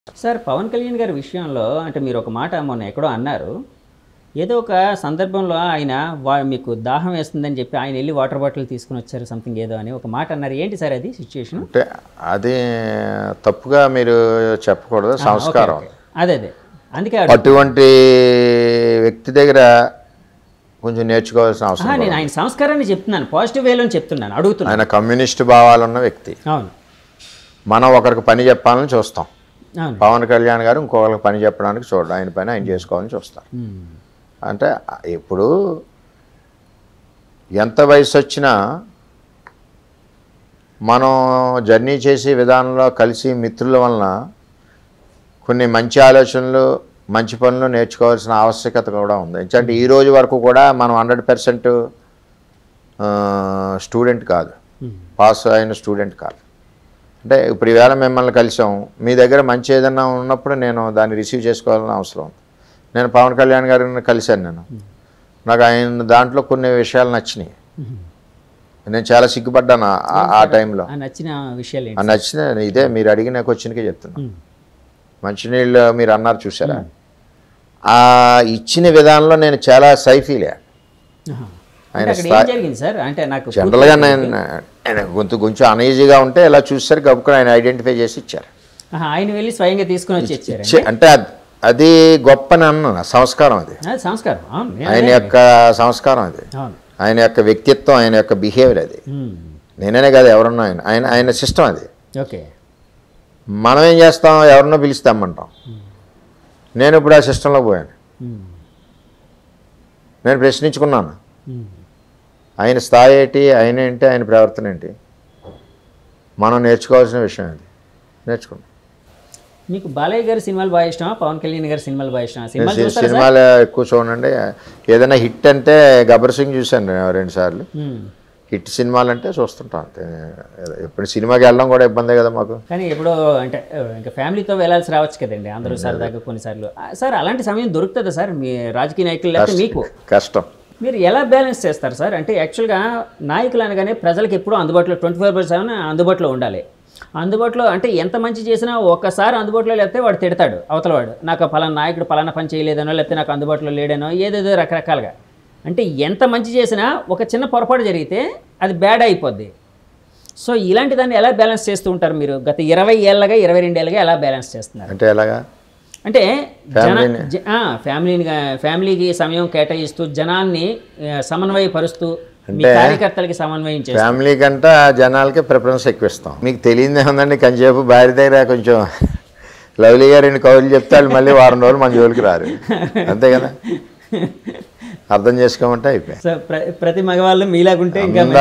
Sir Pawan Kalyan గారి విషయంలో అంటే మీరు ఒక మాట మొన్న ఎక్కడో అన్నారు. ఏదో ఒక సందర్భంలో ఆయన మీకు దాహం వేస్తుందని చెప్పి ఆయన వెళ్ళి వాటర్ బాటిల్ తీసుకుని వచ్చారు సంథింగ్ ఏదో అని ఒక మాట అన్నారు. ఏంటి సార్ అది సిచ్యుయేషన్? అంటే అది తప్పుగా మీరు చెప్పకూడదు, సంస్కారం. అదే అందుకే అటువంటి వ్యక్తి దగ్గర కొంచెం నేర్చుకోవాల్సిన అవసరం. నేను ఆయన సంస్కారాన్ని చెప్తున్నాను, పాజిటివ్ వేలో చెప్తున్నాను, అడుగుతున్నాను. ఆయన కమ్యూనిస్ట్ భావాలు ఉన్న వ్యక్తి. అవును, మనం ఒకరికి పని చెప్పాలని చూస్తాం. పవన్ కళ్యాణ్ గారు ఇంకొకరికి పని చెప్పడానికి చూడడం, ఆయన పని ఆయన చేసుకోవాలని చూస్తారు. అంటే ఇప్పుడు ఎంత వయసు వచ్చినా మనం జర్నీ చేసే విధానంలో కలిసి మిత్రుల వలన కొన్ని మంచి ఆలోచనలు మంచి పనులు నేర్చుకోవాల్సిన ఆవశ్యకత కూడా ఉంది. ఎందుకంటే ఈ రోజు వరకు కూడా మనం 100% స్టూడెంట్ కాదు, పాస్ అయిన స్టూడెంట్ కాదు. అంటే ఇప్పుడు ఈవేళ మిమ్మల్ని కలిసాం, మీ దగ్గర మంచి ఏదన్నా ఉన్నప్పుడు నేను దాన్ని రిసీవ్ చేసుకోవాలని అవసరం ఉంది. నేను పవన్ కళ్యాణ్ గారిని కలిశాను, నాకు ఆయన దాంట్లో కొన్ని విషయాలు నచ్చినాయి. నేను చాలా సిగ్గుపడ్డాను ఆ టైంలో. నచ్చిన ఇదే మీరు అడిగిన క్వశ్చన్కే చెప్తున్నాను. మంచినీళ్ళు మీరు అన్నారు చూసారా, ఆ ఇచ్చిన విధానంలో నేను చాలా సైఫీలే. ఆయన జనరల్గా ఆయన కొంచెం అనీజీగా ఉంటే ఇలా చూసారు, గబుక్కుని ఆయన ఐడెంటిఫై చేసి ఇచ్చారు. ఆయన వెళ్ళి స్వయంగా తీసుకుని వచ్చి అంటే అది గొప్పని అన్న సంస్కారం, అది ఆయన యొక్క సంస్కారం, అది ఆయన యొక్క వ్యక్తిత్వం, ఆయన యొక్క బిహేవియర్. అది నేనే కాదు, ఎవరన్నా ఆయన సిస్టమ్ అది. మనం ఏం చేస్తాం, ఎవరినో పిలుస్తామంటాం. నేను ఇప్పుడు ఆ సిస్టంలో పోయాను, నేను ప్రశ్నించుకున్నాను. ఆయన స్థాయి ఏంటి, ఆయన ఏంటి, ఆయన ప్రవర్తన ఏంటి, మనం నేర్చుకోవాల్సిన విషయం అది. నేర్చుకున్నాం. మీకు బాలయ్య గారి సినిమాలు బాగా ఇష్టమా, పవన్ కళ్యాణ్ గారి సినిమాలు బాగా ఇష్టమా? సినిమాలు ఎక్కువ చూడండి. ఏదైనా హిట్ అంటే గబ్బర్ సింగ్ చూశాను 2 సార్లు. హిట్ సినిమాలు అంటే చూస్తుంటాం అంతే. ఎప్పుడు సినిమాకి వెళ్ళడం కూడా ఇబ్బందే కదా మాకు. కానీ ఎప్పుడో అంటే ఇంకా ఫ్యామిలీతో వెళ్ళాల్సి రావచ్చు కదండి అందరూ సరదాగా కొన్నిసార్లు. సార్ అలాంటి సమయం దొరుకుతుందా సార్ మీ రాజకీయ నాయకులు? లేకపోతే మీకు కష్టం. మీరు ఎలా బ్యాలెన్స్ చేస్తారు సార్? అంటే యాక్చువల్గా నాయకులు అనగానే ప్రజలకు ఎప్పుడూ అందుబాటులో 24/7 అందుబాటులో ఉండాలి. అందుబాటులో అంటే ఎంత మంచి చేసినా ఒక్కసారి అందుబాటులో లేకపోతే వాడు తిడతాడు అవతలవాడు, నాకు పలానా నాయకుడు పలానా పని చేయలేదనో లేకపోతే నాకు అందుబాటులో లేడనో ఏదేదో రకరకాలుగా. అంటే ఎంత మంచి చేసినా ఒక చిన్న పొరపాటు జరిగితే అది బ్యాడ్ అయిపోద్ది. సో ఇలాంటి దాన్ని ఎలా బ్యాలెన్స్ చేస్తూ ఉంటారు మీరు? గత 20 ఏళ్ళగా 22 ఏళ్ళగా ఎలా బ్యాలెన్స్ చేస్తున్నారు? అంటే ఎలాగా? అంటే ఫ్యామిలీకి సమయం కేటాయిస్తూ జనాన్ని సమన్వయపరుస్తూ కార్యకర్తలకి సమన్వయం చేస్తారు. ఫ్యామిలీ కంటే జనాలకి ప్రిఫరెన్స్ ఎక్కువ ఇస్తాం. మీకు తెలియదే ఉందండి, కంచేపు భార్య దగ్గర కొంచెం లవ్లీగా 2 కవులు చెప్తే వాళ్ళు మళ్ళీ వారం రోజులు మన జోలికి రారు, అంతే కదా. అర్థం చేసుకోమంటే అయిపోయి. ప్రతి మగవాళ్ళు మీలాగుంటే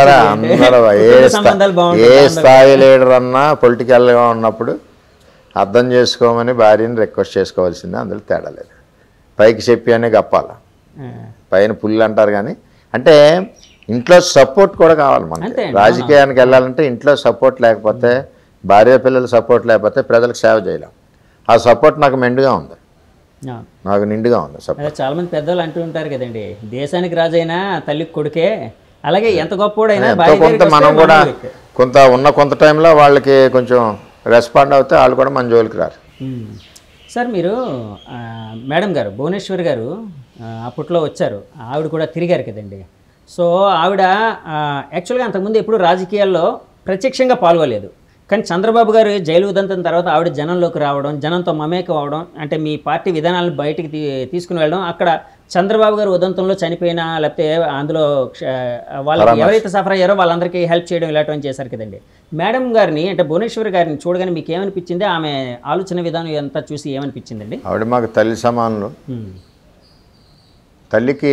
ఏ స్థాయి లీడర్ అన్నా పొలిటికల్గా ఉన్నప్పుడు అర్థం చేసుకోమని భార్యని రిక్వెస్ట్ చేసుకోవాల్సిందే, అందులో తేడా లేదు. పైకి చెప్పి అనే గప్పాల, పైన పుల్లు అంటారు. కానీ అంటే ఇంట్లో సపోర్ట్ కూడా కావాలి మనకి. రాజకీయానికి వెళ్ళాలంటే ఇంట్లో సపోర్ట్ లేకపోతే, భార్య పిల్లల సపోర్ట్ లేకపోతే ప్రజలకు సేవ చేయలేం. ఆ సపోర్ట్ నాకు మెండుగా ఉంది, నాకు నిండుగా ఉంది. చాలా మంది పెద్దవాళ్ళు అంటూ ఉంటారు కదండి, దేశానికి రాజైనా తల్లికి కొడుకే, అలాగే ఎంత గొప్పోడైనా కొంత మనం కూడా కొంత టైంలో వాళ్ళకి కొంచెం రెస్పాండ్ అవుతే వాళ్ళు కూడా మన జోలికి రారు. సార్ మీరు మేడం గారు భువనేశ్వర్ గారు అప్పట్లో వచ్చారు, ఆవిడ కూడా తిరిగారు కదండి. సో ఆవిడ యాక్చువల్గా అంతకుముందు ఎప్పుడు రాజకీయాల్లో ప్రత్యక్షంగా పాల్గొలేదు. కానీ చంద్రబాబు గారు జైలు ఉదంతం తర్వాత ఆవిడ జనంలోకి రావడం, జనంతో మమేకం అవడం, అంటే మీ పార్టీ విధానాలను బయటికి తీసుకుని వెళ్ళడం, అక్కడ చంద్రబాబు గారు ఉదంతంలో చనిపోయినా లేకపోతే అందులో వాళ్ళకి ఎవరైతే సఫర్ అయ్యారో వాళ్ళందరికీ హెల్ప్ చేయడం ఇలాంటివన్నీ చేశారు కదండి. మేడం గారిని అంటే భువనేశ్వర్ గారిని చూడగానే మీకు ఏమనిపించింది? ఆమె ఆలోచన విధానం అంతా చూసి ఏమనిపించిందండి? ఆవిడ మాకు తల్లి సమానులు. తల్లికి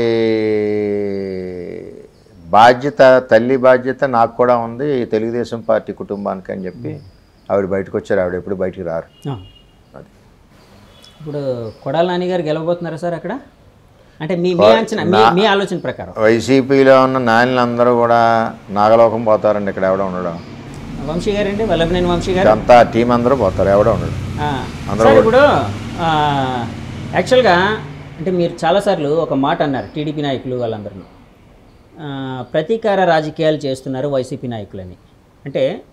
బాధ్యత, తల్లి బాధ్యత నాకు కూడా ఉంది తెలుగుదేశం పార్టీ కుటుంబానికి అని చెప్పి ఆవిడ బయటకు వచ్చారు. ఆవిడ ఎప్పుడు బయటికి రారు. అది ఇప్పుడు కొడాల నాని గారు గెలవబోతున్నారా సార్ అక్కడ? అంటే మీ ఆలోచన ప్రకారం వైసీపీలో ఉన్న నాయకులందరూ కూడా నాగలోకం పోతారండి. ఇక్కడ ఎవడ ఉండడం. వంశీ గారండి, వల్లభనేని వంశీ గారు అంతా టీం అందరూ పోతారు, ఎవడ ఉండడు. ఇప్పుడు యాక్చువల్గా అంటే మీరు చాలాసార్లు ఒక మాట అన్నారు, టీడీపీ నాయకులు వాళ్ళందరూ ప్రతీకార రాజకీయాలు చేస్తున్నారు వైసీపీ నాయకులని. అంటే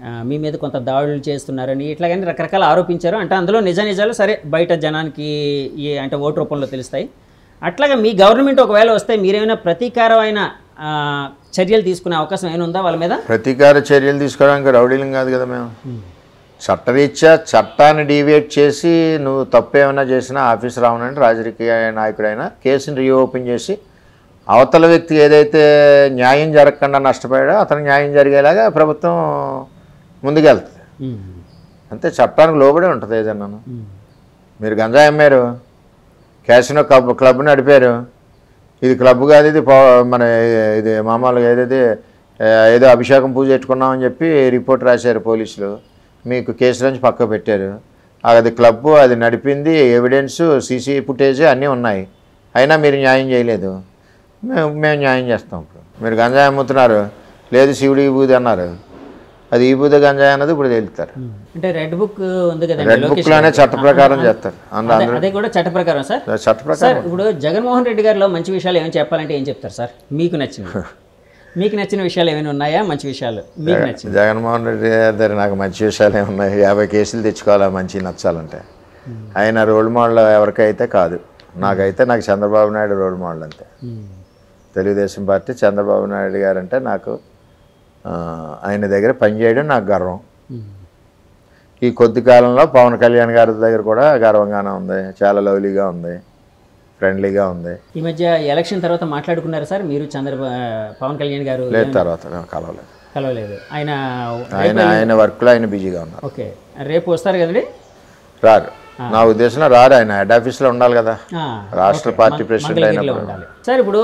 మీ మీద కొంత దాడులు చేస్తున్నారని ఇట్లాగని రకరకాల ఆరోపించారు. అంటే అందులో నిజాలు సరే బయట జనానికి అంటే ఓటు రూపంలో తెలుస్తాయి. అట్లాగా మీ గవర్నమెంట్ ఒకవేళ వస్తే మీరేమైనా ప్రతీకారమైన చర్యలు తీసుకునే అవకాశం ఏమైనా ఉందా వాళ్ళ మీద? ప్రతీకార చర్యలు తీసుకోవడానికి రౌడీలం కాదు కదా మేము. చట్టరీత్యా చట్టాన్ని డీవియేట్ చేసి నువ్వు తప్పు ఏమైనా చేసినా ఆఫీసర్ అవునంటే రాజకీయ నాయకుడైనా కేసుని రీఓపెన్ చేసి అవతల వ్యక్తి ఏదైతే న్యాయం జరగకుండా నష్టపోయాడో అతను న్యాయం జరిగేలాగా ప్రభుత్వం ముందుకెళ్తుంది. అంతే, చట్టానికి లోబడే ఉంటుంది ఏదన్నా. మీరు గంజాయి అమ్మారు, క్యాసినో క్లబ్ నడిపారు, ఇది క్లబ్ కాదు, ఇది మన ఇది మామూలుగా ఏదో అభిషేకం పూజ పెట్టుకున్నామని చెప్పి రిపోర్ట్ రాశారు పోలీసులు, మీకు కేసు నుంచి పక్క పెట్టారు. అది క్లబ్, అది నడిపింది, ఎవిడెన్స్, సీసీ ఫుటేజ్ అన్నీ ఉన్నాయి, అయినా మీరు న్యాయం చేయలేదు. మేము న్యాయం చేస్తాం. ఇప్పుడు మీరు గంజాయి అమ్ముతున్నారు, లేదు శివుడి ఈ బూది అన్నారు, అది ఈ బూది గంజాయి అన్నది ఇప్పుడు తేలుతారు. అంటే రెడ్ బుక్ ఉంది కదా, రెడ్ బుక్లోనే చట్ట ప్రకారం చేస్తారు. అదే కూడా చట్ట ప్రకారం సార్. చట్ట ప్రకారం. సార్ ఇప్పుడు జగన్మోహన్ రెడ్డి గారిలో మంచి విషయాలు ఏమైనా చెప్పాలంటే ఏం చెప్తారు సార్? మీకు నచ్చిన విషయాలు ఏమైనా ఉన్నాయా? మంచి విషయాలు మీకు నచ్చిన జగన్మోహన్ రెడ్డి గారి నాకు మంచి విషయాలు ఏమున్నాయి? 50 కేసులు తెచ్చుకోవాలా మంచి నచ్చాలంటే. ఆయన రోల్ మోడల్ ఎవరికైతే కాదు, నాకు చంద్రబాబు నాయుడు రోల్ మోడల్ అంతే. తెలుగుదేశం పార్టీ చంద్రబాబు నాయుడు గారు అంటే నాకు, ఆయన దగ్గర పనిచేయడం నాకు గర్వం. ఈ కొద్ది కాలంలో పవన్ కళ్యాణ్ గారి దగ్గర కూడా గర్వంగానే ఉంది, చాలా లవ్లీగా ఉంది, ఫ్రెండ్లీగా ఉంది. ఈ మధ్య ఎలక్షన్ తర్వాత మాట్లాడుకున్నారు సార్ మీరు పవన్ కళ్యాణ్ గారు? లేదు, తర్వాత కలవలేదు. ఆయన వర్క్లో ఆయన బిజీగా ఉన్నారు. ఓకే, రేపు వస్తారు కదండి? రారు, నా ఉద్దేశంలో రారు. ఆయన హెడ్ ఆఫీస్లో ఉండాలి కదా, రాష్ట్ర పార్టీ ప్రెసిడెంట్ అయినప్పుడు ఉండాలి. సార్ ఇప్పుడు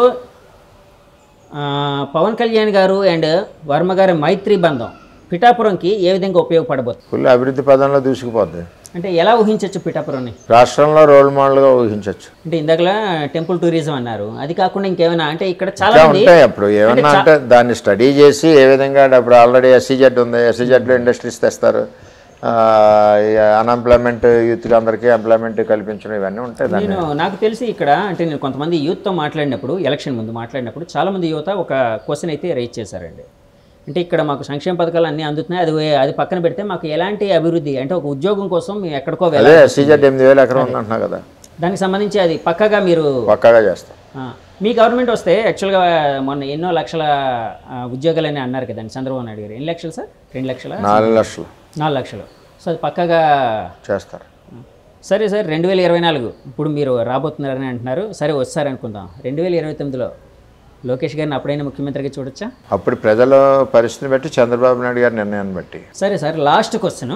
పవన్ కళ్యాణ్ గారు అండ్ వర్మ గారి మైత్రి బంధం పిఠాపురంకి ఏ విధంగా ఉపయోగపడబోతుంది? ఫుల్ అభివృద్ధి పదంలో దూసుకుపోద్ది. అంటే ఎలా ఊహించవచ్చు పిఠాపురాన్ని? రాష్ట్రంలో రోల్ మోడల్గా ఊహించవచ్చు. అంటే ఇందాకలా టెంపుల్ టూరిజం అన్నారు, అది కాకుండా ఇంకేమైనా అంటే ఇక్కడ చాలా ఉంటాయి. అప్పుడు ఏమన్నా అంటే దాన్ని స్టడీ చేసి ఏ విధంగా, అప్పుడు ఆల్రెడీ SEZ ఉంది, SEZలో ఇండస్ట్రీస్ తెస్తారు, అన్ఎంప్లాయ్మెంట్ యూత్కి అందరికీ ఎంప్లాయ్మెంట్ కల్పించడం, ఇవన్నీ ఉంటాయి. నాకు తెలిసి ఇక్కడ అంటే నేను కొంతమంది యూత్తో మాట్లాడినప్పుడు, ఎలక్షన్ ముందు మాట్లాడినప్పుడు చాలామంది యువత ఒక క్వశ్చన్ అయితే రైజ్ చేశారండి. అంటే ఇక్కడ మాకు సంక్షేమ పథకాలు అన్నీ అందుతున్నాయి, అది పక్కన పెడితే మాకు ఎలాంటి అభివృద్ధి అంటే ఒక ఉద్యోగం కోసం మేము ఎక్కడికో వెళ్ళాలి, SEZ 8,000 ఎకరం ఉందంటున్నా కదా, దానికి సంబంధించి అది పక్కగా చేస్తాం. మీ గవర్నమెంట్ వస్తే యాక్చువల్గా మొన్న ఎన్నో లక్షల ఉద్యోగాలు అని అన్నారు కదండి చంద్రబాబు నాయుడు గారు. ఎన్ని లక్షలు సార్? 2 లక్షల 4 లక్షలు. సో అది పక్కగా చేస్తారు. సరే సార్, 2024 ఇప్పుడు మీరు రాబోతున్నారని అంటున్నారు, సరే వస్తారనుకుందాం. 2029లో లోకేష్ గారిని అప్పుడైనా ముఖ్యమంత్రిగా చూడొచ్చా? అప్పుడు ప్రజల పరిస్థితిని బట్టి, చంద్రబాబు నాయుడు గారి నిర్ణయాన్ని బట్టి. సరే సార్, లాస్ట్ క్వశ్చన్,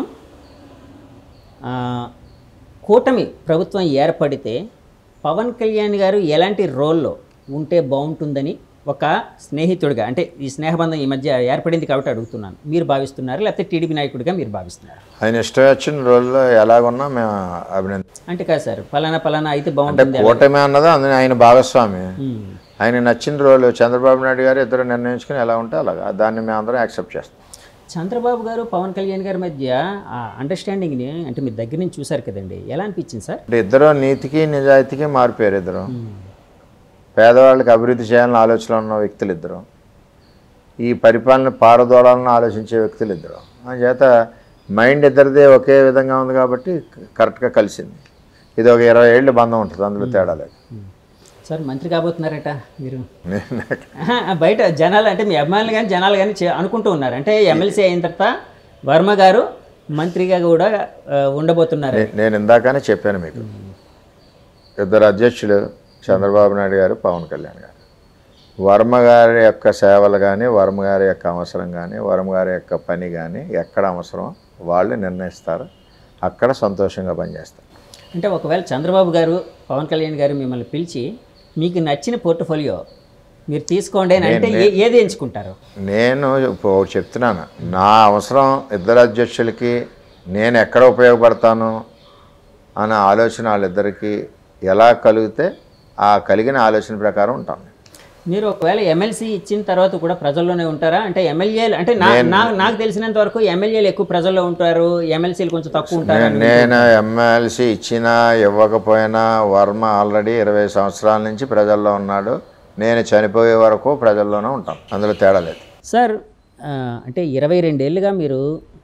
కూటమి ప్రభుత్వం ఏర్పడితే పవన్ కళ్యాణ్ గారు ఎలాంటి రోల్లో ఉంటే బాగుంటుందని ఒక స్నేహితుడిగా, అంటే ఈ స్నేహబంధం ఈ మధ్య ఏర్పడింది కాబట్టి అడుగుతున్నాను, మీరు భావిస్తున్నారు లేకపోతే టీడీపీ నాయకుడిగా మీరు భావిస్తున్నారు? ఆయన ఇష్టం వచ్చిన రోల్లో ఎలాగున్నా మేము అభినందన. అంటే కాదు సార్, పలానా అయితే బాగుంటుంది కూటమి అన్నది అందులో ఆయన భాగస్వామి. ఆయన నచ్చిన రోల్ చంద్రబాబు నాయుడు గారు ఇద్దరు నిర్ణయించుకుని ఎలా ఉంటే అలాగా, దాన్ని మేము అందరం యాక్సెప్ట్ చేస్తాం. చంద్రబాబు గారు పవన్ కళ్యాణ్ గారి మధ్య ఆ అండర్స్టాండింగ్ని అంటే మీరు దగ్గర నుంచి చూసారు కదండి, ఎలా అనిపించింది సార్? అంటే ఇద్దరు నీతికి నిజాయితీకి మారిపోయారు. ఇద్దరు పేదవాళ్ళకి అభివృద్ధి చేయాలని ఆలోచన ఉన్న వ్యక్తులు ఇద్దరు, ఈ పరిపాలన పారదోళాలను ఆలోచించే వ్యక్తులు ఇద్దరు. అందుచేత మైండ్ ఇద్దరిదే ఒకే విధంగా ఉంది కాబట్టి కరెక్ట్గా కలిసింది. ఇది ఒక 20 ఏళ్ళు బంధం ఉంటుంది, అందులో తేడా లేదు. సార్ మంత్రి కాబోతున్నారట మీరు? బయట జనాలు అంటే మీ అభిమానులు కానీ జనాలు కానీ అనుకుంటూ ఉన్నారు, అంటే ఎమ్మెల్సీ అయిన తర్వాత వర్మ గారు మంత్రిగా కూడా ఉండబోతున్నారు. నేను ఇందాకనే చెప్పాను మీకు, ఇద్దరు అధ్యక్షులు చంద్రబాబు నాయుడు గారు, పవన్ కళ్యాణ్ గారు. వర్మ గారి యొక్క సేవలు కానీ, వర్మ గారి యొక్క అవసరం కానీ, వర్మ గారి యొక్క పని కానీ ఎక్కడ అవసరం వాళ్ళు నిర్ణయిస్తారు, అక్కడ సంతోషంగా పనిచేస్తారు. అంటే ఒకవేళ చంద్రబాబు గారు పవన్ కళ్యాణ్ గారు మిమ్మల్ని పిలిచి మీకు నచ్చిన పోర్ట్ఫోలియో మీరు తీసుకోండి అని అంటే ఏది ఎంచుకుంటారు? నేను చెప్తున్నాను, నా అవసరం ఇద్దరు అధ్యక్షులకి నేను ఎక్కడ ఉపయోగపడతాను అనే ఆలోచన వాళ్ళిద్దరికీ ఎలా కలిగితే ఆ కలిగిన ఆలోచన ప్రకారం ఉంటాను. మీరు ఒకవేళ ఎమ్మెల్సీ ఇచ్చిన తర్వాత కూడా ప్రజల్లోనే ఉంటారా? అంటే ఎమ్మెల్యేలు అంటే నాకు తెలిసినంత వరకు ఎమ్మెల్యేలు ఎక్కువ ప్రజల్లో ఉంటారు, ఎమ్మెల్సీలు కొంచెం తక్కువ ఉంటారు. నేను ఎమ్మెల్సీ ఇచ్చినా ఇవ్వకపోయినా వర్మ ఆల్రెడీ 20 సంవత్సరాల నుంచి ప్రజల్లో ఉన్నాడు. నేను చనిపోయే వరకు ప్రజల్లోనే ఉంటాను, అందులో తేడా లేదు. సార్ అంటే 22 ఏళ్ళుగా మీరు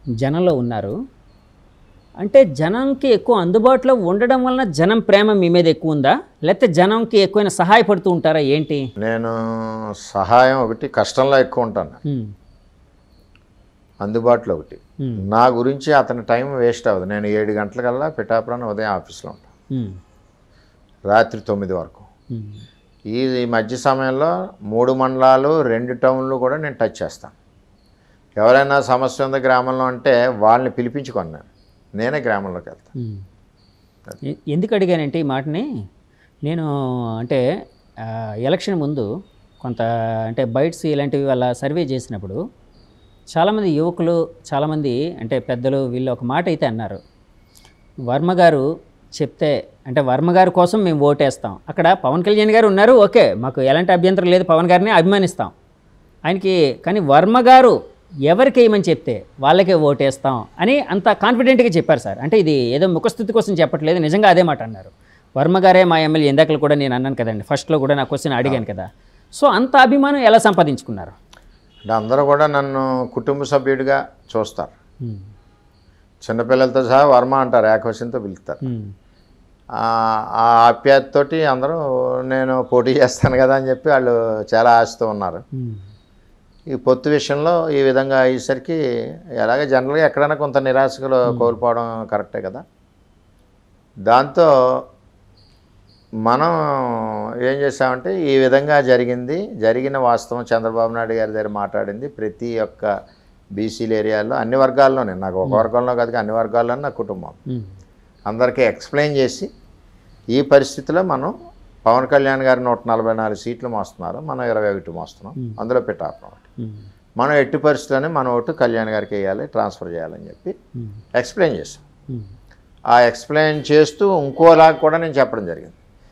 జనంలో ఉన్నారు. అంటే జనంకి ఎక్కువ అందుబాటులో ఉండడం వలన జనం ప్రేమ మీ మీద ఎక్కువ ఉందా, లేకపోతే జనంకి ఎక్కువైనా సహాయపడుతూ ఉంటారా ఏంటి? నేను సహాయం ఒకటి, కష్టంలో ఎక్కువ ఉంటాను, అందుబాటులో ఒకటి. నా గురించి అతని టైం వేస్ట్ అవ్వదు. నేను 7 గంటలకల్లా పిఠాపురం ఉదయం ఆఫీస్లో ఉంటాను, రాత్రి 9 వరకు. ఈ మధ్య సమయంలో 3 మండలాలు 2 టౌన్లు కూడా నేను టచ్ చేస్తాను. ఎవరైనా సమస్య ఉంది గ్రామంలో అంటే వాళ్ళని పిలిపించుకున్నాను, నేనే గ్రామంలోకి వెళ్తాను. ఎందుకు అడిగానంటే ఈ మాటని, నేను అంటే ఎలక్షన్ ముందు కొంత అంటే బైట్స్ ఇలాంటివి వాళ్ళ సర్వే చేసినప్పుడు చాలామంది యువకులు, చాలామంది అంటే పెద్దలు వీళ్ళు ఒక మాట అయితే అన్నారు, వర్మ గారు చెప్తే అంటే వర్మ గారి కోసం మేము ఓటేస్తాం. అక్కడ పవన్ కళ్యాణ్ గారు ఉన్నారు, ఓకే, మాకు ఎలాంటి అభ్యంతరం లేదు, పవన్ గారిని అభిమానిస్తాం ఆయనకి, కానీ వర్మ గారు ఎవరికి వేయమని చెప్తే వాళ్ళకే ఓటేస్తాం అని అంత కాన్ఫిడెంట్గా చెప్పారు సార్. అంటే ఇది ఏదో ముఖస్థుతి కోసం చెప్పట్లేదు, నిజంగా అదే మాట అన్నారు. వర్మ గారే మా ఎమ్మెల్యే, ఇందాకలు కూడా నేను అన్నాను కదండి, ఫస్ట్లో కూడా నా క్వశ్చన్ అడిగాను కదా. సో అంత అభిమానం ఎలా సంపాదించుకున్నారు? అంటే అందరూ కూడా నన్ను కుటుంబ సభ్యుడిగా చూస్తారు. చిన్నపిల్లలతో సహా వర్మ అంటారు, ఏకవచనంతో పిలుస్తారు. ఆ ఆప్యాయతతోటి అందరూ నేను పోటీ చేస్తాను కదా అని చెప్పి వాళ్ళు చాలా ఆశతో ఉన్నారు. ఈ పొత్తు విషయంలో ఈ విధంగా అయ్యేసరికి ఎలాగ జనరల్గా ఎక్కడైనా కొంత నిరాశలో కోల్పోవడం కరెక్టే కదా. దాంతో మనం ఏం చేసామంటే ఈ విధంగా జరిగిన వాస్తవం చంద్రబాబు నాయుడు గారి దగ్గర మాట్లాడింది ప్రతి ఒక్క బీసీల ఏరియాలో అన్ని వర్గాల్లోనే, నాకు ఒక వర్గంలో కాదు అన్ని వర్గాల్లోనే నా కుటుంబం అందరికీ ఎక్స్ప్లెయిన్ చేసి ఈ పరిస్థితిలో మనం పవన్ కళ్యాణ్ గారు 144 సీట్లు మోస్తున్నారు, మనం 21 మోస్తున్నాం, అందులో పిఠాపురం ఒకటి. మనం ఎట్టి పరిస్థితుల్లోనే మన ఓటు కళ్యాణ్ గారికి వేయాలి, ట్రాన్స్ఫర్ చేయాలని చెప్పి ఎక్స్ప్లెయిన్ చేస్తాం. ఆ ఎక్స్ప్లెయిన్ చేస్తూ ఇంకోలాగా కూడా నేను చెప్పడం జరిగింది.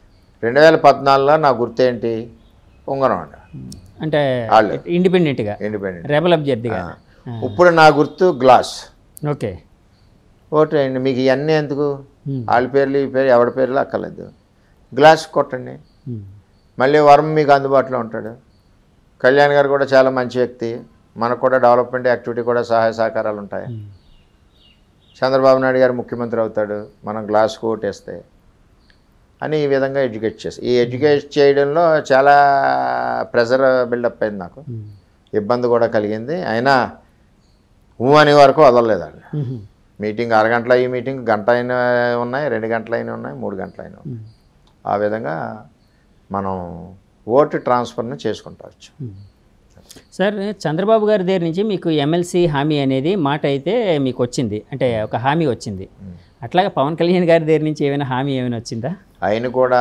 2014లో నా గుర్తు ఏంటి? ఉంగరం అండి, అంటే ఇండిపెండెంట్ రెబల్ అభ్యర్థిగా. ఇప్పుడు నా గుర్తు గ్లాస్. ఓకే, ఓటు వేయండి, మీకు ఇవన్నీ ఎందుకు, వాళ్ళ పేర్లు ఈ పేరు ఎవరి పేర్లు అక్కర్లేదు, గ్లాస్ కొట్టండి. మళ్ళీ వర్మ మీకు అందుబాటులో ఉంటాడు. కళ్యాణ్ గారు కూడా చాలా మంచి వ్యక్తి, మనకు కూడా డెవలప్మెంట్ యాక్టివిటీ కూడా సహాయ సహకారాలు ఉంటాయి. చంద్రబాబు నాయుడు గారు ముఖ్యమంత్రి అవుతాడు, మనం గ్లాస్కు ఓటేస్తే అని ఈ విధంగా ఎడ్యుకేట్ చేస్తాం. ఈ ఎడ్యుకేట్ చేయడంలో చాలా ప్రెజర్ బిల్డప్ అయింది, నాకు ఇబ్బంది కూడా కలిగింది. అయినా అని వరకు వదలలేదండి. మీటింగ్ అరగంటల, ఈ మీటింగ్ గంట అయినా ఉన్నాయి, 2 గంటలు అయినా ఉన్నాయి, 3 గంటలు అయినా ఉన్నాయి. ఆ విధంగా మనం ఓటు ట్రాన్స్ఫర్ని చేసుకుంటావచ్చు. సార్, చంద్రబాబు గారి దగ్గర నుంచి మీకు ఎమ్మెల్సీ హామీ అనేది మాట అయితే మీకు వచ్చింది, అంటే ఒక హామీ వచ్చింది. అట్లాగే పవన్ కళ్యాణ్ గారి దగ్గర నుంచి ఏమైనా హామీ ఏమైనా వచ్చిందా? ఆయన కూడా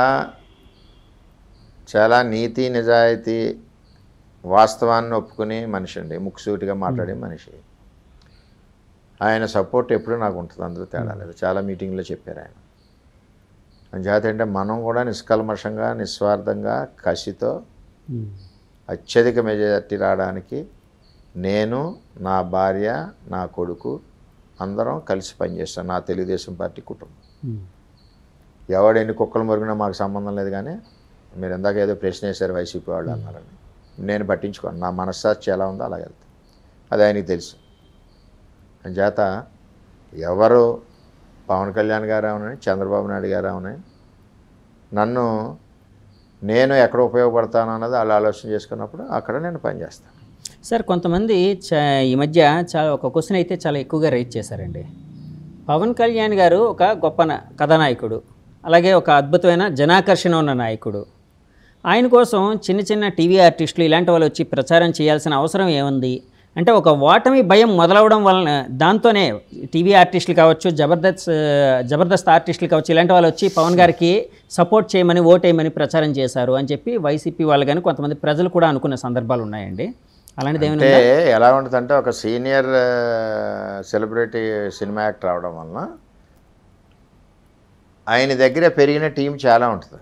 చాలా నీతి నిజాయితీ వాస్తవాన్ని ఒప్పుకునే మనిషి అండి, ముక్కుసూటిగా మాట్లాడే మనిషి. ఆయన సపోర్ట్ ఎప్పుడు నాకు ఉంటుంది, అందులో తేడా లేదు. చాలా మీటింగ్లో చెప్పారు ఆయన. అంచేత అంటే మనం కూడా నిష్కల్మషంగా, నిస్వార్థంగా, కసితో అత్యధిక మెజారిటీ రావడానికి నేను, నా భార్య, నా కొడుకు అందరం కలిసి పనిచేస్తాం. నా తెలుగుదేశం పార్టీ కుటుంబం. ఎవడు ఎన్ని కుక్కలు మురిగినా మాకు సంబంధం లేదు. కానీ మీరు ఇందాక ఏదో ప్రశ్న వేశారు వైసీపీ వాళ్ళు అన్నారని, నేను పట్టించుకోను. నా మనస్సాక్షి ఎలా ఉందో అలాగే వెళ్తాను, అది ఆయనకి తెలుసు. అంచేత ఎవరు పవన్ కళ్యాణ్ గారు అవునని, చంద్రబాబు నాయుడు గారు అవునని, నన్ను నేను ఎక్కడ ఉపయోగపడతాను అన్నది వాళ్ళు ఆలోచన చేసుకున్నప్పుడు అక్కడ నేను పనిచేస్తాను. సార్, కొంతమంది ఈ మధ్య చాలా ఒక క్వశ్చన్ అయితే చాలా ఎక్కువగా రైజ్ చేశారండి. పవన్ కళ్యాణ్ గారు ఒక గొప్ప కథానాయకుడు, అలాగే ఒక అద్భుతమైన జనాకర్షణ ఉన్న నాయకుడు. ఆయన కోసం చిన్న చిన్న టీవీ ఆర్టిస్టులు ఇలాంటి వాళ్ళు వచ్చి ప్రచారం చేయాల్సిన అవసరం ఏముంది? అంటే ఒక ఓటమి భయం మొదలవడం వలన, దాంతోనే టీవీ ఆర్టిస్టులు కావచ్చు, జబర్దస్త్ ఆర్టిస్టులు కావచ్చు, ఇలాంటి వాళ్ళు వచ్చి పవన్ గారికి సపోర్ట్ చేయమని, ఓటేయమని ప్రచారం చేశారు అని చెప్పి వైసీపీ వాళ్ళు కానీ కొంతమంది ప్రజలు కూడా అనుకున్న సందర్భాలు ఉన్నాయండి. అలాంటిది ఏమైనా ఎలా ఉంటుందంటే, ఒక సీనియర్ సెలబ్రిటీ సినిమా యాక్టర్ అవడం వలన ఆయన దగ్గర పెరిగిన టీం చాలా ఉంటుంది.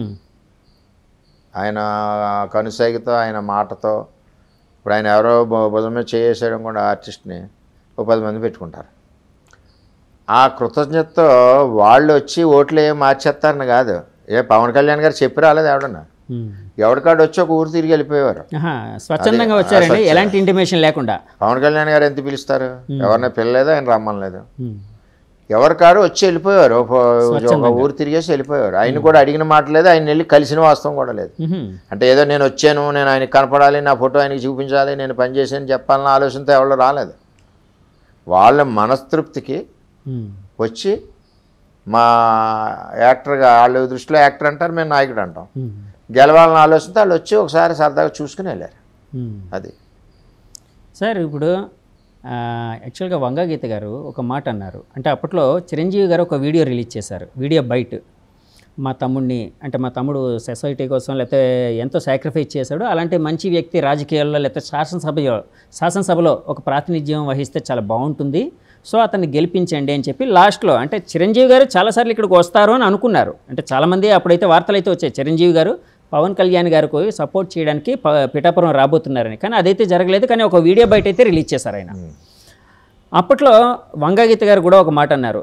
ఆయన కనుసైగతో, ఆయన మాటతో, ఇప్పుడు ఆయన ఎవరో భుజం మీద చేసేయడం కూడా ఆర్టిస్ట్ని 10 మంది పెట్టుకుంటారు. ఆ కృతజ్ఞతతో వాళ్ళు వచ్చి ఓట్లు ఏం మార్చేస్తారని కాదు. పవన్ కళ్యాణ్ గారు చెప్పి రాలేదు ఎవడన్నా, ఎవరికాడు వచ్చి ఒక ఊరు తిరిగి వెళ్ళిపోయేవారు. స్వచ్ఛందంగా వచ్చారండి, ఎలాంటి ఇంటిమేషన్ లేకుండా. పవన్ కళ్యాణ్ గారు ఎంత పిలుస్తారు, ఎవరిని పిల్లలేదో ఆయన రమ్మనలేదు, ఎవరికాడు వచ్చి వెళ్ళిపోయారు, ఒక ఊరు తిరిగేసి వెళ్ళిపోయారు. ఆయన కూడా అడిగిన మాట లేదు, ఆయన వెళ్ళి కలిసిన వాస్తవం కూడా లేదు. అంటే ఏదో నేను వచ్చాను, నేను ఆయనకి కనపడాలి, నా ఫోటో ఆయనకి చూపించాలి, నేను పనిచేసాను చెప్పాలన్న ఆలోచనతో ఎవరు రాలేదు. వాళ్ళ మనస్తృప్తికి వచ్చి మా యాక్టర్గా, వాళ్ళు దృష్టిలో యాక్టర్ అంటారు, మేము నాయకుడు అంటాం, గెలవాలన్న ఆలోచనతో వాళ్ళు వచ్చి ఒకసారి సరదాగా చూసుకుని వెళ్ళారు. అది సార్. ఇప్పుడు యాక్చువల్గా వంగగీత గారు ఒక మాట అన్నారు. అంటే అప్పట్లో చిరంజీవి గారు ఒక వీడియో రిలీజ్ చేశారు. వీడియో బయట మా తమ్ముడిని, అంటే మా తమ్ముడు సొసైటీ కోసం లేకపోతే ఎంతో సాక్రిఫైస్ చేశాడు, అలాంటి మంచి వ్యక్తి రాజకీయాల్లో లేకపోతే శాసనసభలో ఒక ప్రాతినిధ్యం వహిస్తే చాలా బాగుంటుంది, సో అతన్ని గెలిపించండి అని చెప్పి లాస్ట్లో, అంటే చిరంజీవి గారు చాలాసార్లు ఇక్కడికి వస్తారు అని అనుకున్నారు. అంటే చాలామంది అప్పుడైతే వార్తలు అయితే వచ్చాయి, చిరంజీవి గారు పవన్ కళ్యాణ్ గారికి సపోర్ట్ చేయడానికి పిఠాపురం రాబోతున్నారని. కానీ అదైతే జరగలేదు. కానీ ఒక వీడియో బయట అయితే రిలీజ్ చేశారు ఆయన. అప్పట్లో వంగగీత గారు కూడా ఒక మాట అన్నారు,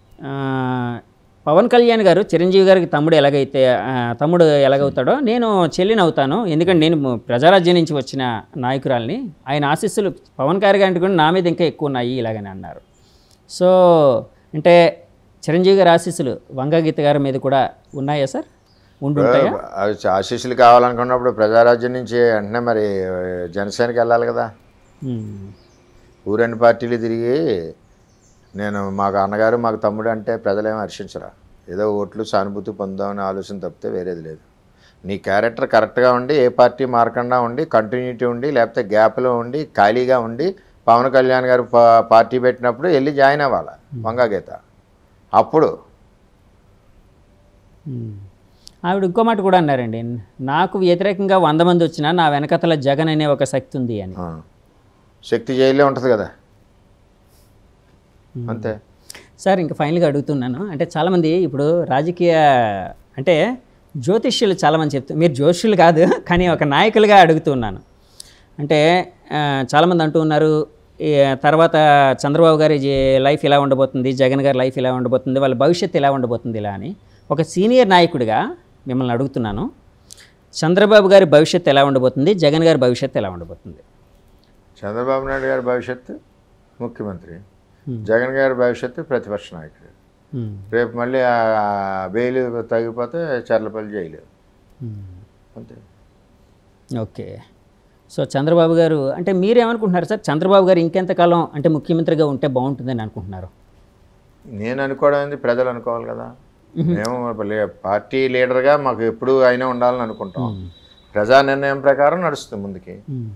పవన్ కళ్యాణ్ గారు చిరంజీవి గారికి తమ్ముడు ఎలాగవుతాడో నేను చెల్లిని అవుతాను, ఎందుకంటే నేను ప్రజారాజ్యం నుంచి వచ్చిన నాయకురాల్ని, ఆయన ఆశీస్సులు పవన్ గారికి కూడా నా మీద ఇంకా ఎక్కువ ఉన్నాయి ఇలాగని అన్నారు. సో అంటే చిరంజీవి గారి ఆశీస్సులు వంగగీత గారి మీద కూడా ఉన్నాయా సార్? ఉండుంటాయా? అవి ఆశీస్సులు కావాలనుకున్నప్పుడు ప్రజారాజ్యం నుంచి వెంటనే మరి జనసేనకి వెళ్ళాలి కదా. ఊరన్ని పార్టీలు తిరిగి మాకు అన్నగారు మాకు తమ్ముడు అంటే ప్రజలేమో హర్షించరా, ఏదో ఓట్లు సానుభూతి పొందామని ఆలోచన తప్పితే వేరేది లేదు. నీ క్యారెక్టర్ కరెక్ట్గా ఉండి, ఏ పార్టీ మారకుండా ఉండి, కంటిన్యూటీ ఉండి, లేకపోతే గ్యాప్లో ఉండి, ఖాళీగా ఉండి, పవన్ కళ్యాణ్ గారు పార్టీ పెట్టినప్పుడు వెళ్ళి జాయిన్ అవ్వాలి వంగగీత. అప్పుడు ఆవిడ ఇంకో మాట కూడా అన్నారండి, నాకు వ్యతిరేకంగా 100 మంది వచ్చినా నా వెనకతల జగన్ అనే ఒక శక్తి ఉంది అని. శక్తి జైల్లో ఉంటుంది కదా, అంతే సార్. ఇంకా ఫైనల్గా అడుగుతున్నాను, అంటే చాలామంది ఇప్పుడు రాజకీయ అంటే జ్యోతిష్యులు చాలామంది చెప్తారు, మీరు జ్యోతిష్యులు కాదు కానీ ఒక నాయకులుగా అడుగుతున్నాను. అంటే చాలామంది అంటూ ఉన్నారు, తర్వాత చంద్రబాబు గారి లైఫ్ ఇలా ఉండబోతుంది, జగన్ గారి లైఫ్ ఇలా ఉండబోతుంది, వాళ్ళ భవిష్యత్తు ఇలా ఉండబోతుంది ఇలా అని. ఒక సీనియర్ నాయకుడిగా మిమ్మల్ని అడుగుతున్నాను, చంద్రబాబు గారి భవిష్యత్తు ఎలా ఉండబోతుంది, జగన్ గారి భవిష్యత్తు ఎలా ఉండబోతుంది? చంద్రబాబు నాయుడు గారి భవిష్యత్తు ముఖ్యమంత్రి, జగన్ గారి భవిష్యత్తు ప్రతిపక్ష నాయకుడు. రేపు మళ్ళీ బెయిల్ తగ్గిపోతే చర్లపల్లి జైలు, అంతే. ఓకే. సో చంద్రబాబు గారు అంటే మీరేమనుకుంటున్నారు సార్, చంద్రబాబు గారు ఇంకెంతకాలం అంటే ముఖ్యమంత్రిగా ఉంటే బాగుంటుందని అనుకుంటున్నారు? నేను అనుకోవడం ప్రజలు అనుకోవాలి కదా. మేము పార్టీ లీడర్గా మాకు ఎప్పుడు అయినా ఉండాలని అనుకుంటాం. ప్రజా నిర్ణయం ప్రకారం నడుస్తుంది ముందుకి.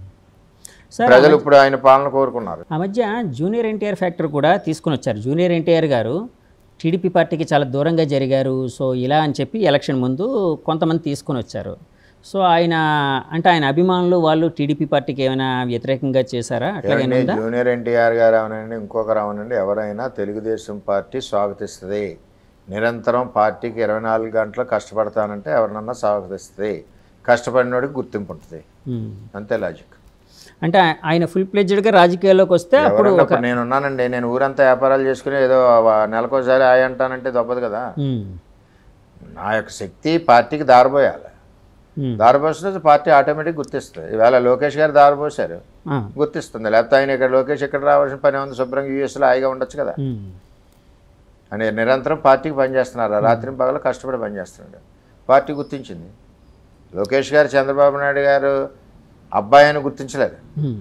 ప్రజలు ఇప్పుడు ఆయన పాలన కోరుకున్నారు. ఆ మధ్య జూనియర్ ఎన్టీఆర్ ఫ్యాక్టర్ కూడా తీసుకుని వచ్చారు. జూనియర్ ఎన్టీఆర్ గారు టీడీపీ పార్టీకి చాలా దూరంగా జరిగారు, సో ఇలా అని చెప్పి ఎలక్షన్ ముందు కొంతమంది తీసుకొని వచ్చారు. సో ఆయన అంటే ఆయన అభిమానులు వాళ్ళు టీడీపీ పార్టీకి ఏమైనా వ్యతిరేకంగా చేశారా? అట్లాగే జూనియర్ ఎన్టీఆర్ గారు అవనండి, ఇంకొకరు అవనండి, ఎవరైనా తెలుగుదేశం పార్టీ స్వాగతిస్తుంది. నిరంతరం పార్టీకి 24 గంటలు కష్టపడతానంటే ఎవరినన్నా స్వాగతిస్తుంది. కష్టపడినోడికి గుర్తింపు ఉంటుంది, అంతే లాజిక్. అంటే ఆయన ఫుల్ ప్లెడ్జ్డ్గా రాజకీయాల్లోకి వస్తే అప్పుడు నేనున్నానండి, నేను ఊరంతా వ్యాపారాలు చేసుకుని ఏదో నెలకోసారి ఆయ అంటానంటే తప్పదు కదా. నా యొక్క శక్తి పార్టీకి దారిపోయాలి. దారిపోస్తే పార్టీ ఆటోమేటిక్ గుర్తిస్తుంది. ఈవేళ లోకేష్ గారు దారిపోసారు, గుర్తిస్తుంది. లేకపోతే ఆయన ఇక్కడ లోకేష్ ఇక్కడ రావాల్సిన పని ఉంది, శుభ్రంగా యూఎస్లో హాయిగా ఉండొచ్చు కదా అని. నిరంతరం పార్టీకి పనిచేస్తున్నారు, రాత్రి పగలు కష్టపడి పనిచేస్తున్నాడు, పార్టీ గుర్తించింది. లోకేష్ గారు చంద్రబాబు నాయుడు గారు అబ్బాయి అని గుర్తించలేదు,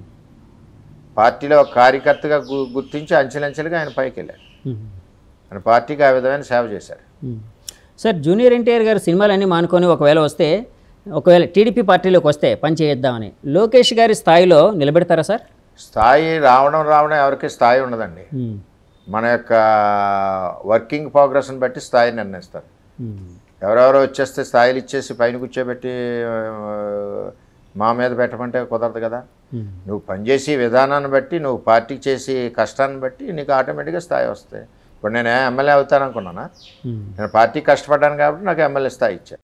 పార్టీలో ఒక కార్యకర్తగా గుర్తించి అంచెలంచెలుగా ఆయన పైకి వెళ్ళారు. ఆయన పార్టీకి ఆ విధమైన సేవ చేశారు. సార్ జూనియర్ ఎన్టీఆర్ గారు సినిమాలన్నీ మానుకొని ఒకవేళ టీడీపీ పార్టీలోకి వస్తే పని చేద్దామని లోకేష్ గారి స్థాయిలో నిలబెడతారా సార్? స్థాయి రావడం ఎవరికి స్థాయి ఉండదండి. మన యొక్క వర్కింగ్ ప్రోగ్రెస్ని బట్టి స్థాయి నిర్ణయిస్తారు. ఎవరెవరో వచ్చేస్తే స్థాయిలు ఇచ్చేసి పైన కూర్చోబెట్టి మా మీద పెట్టమంటే కుదరదు కదా. నువ్వు పనిచేసి విధానాన్ని బట్టి, నువ్వు పార్టీకి చేసి కష్టాన్ని బట్టి నీకు ఆటోమేటిక్గా స్థాయి వస్తాయి. ఇప్పుడు నేను ఎమ్మెల్యే అవుతాను అనుకున్నానా? నేను పార్టీకి కష్టపడ్డాను కాబట్టి నాకు ఎమ్మెల్యే స్థాయి ఇచ్చాను.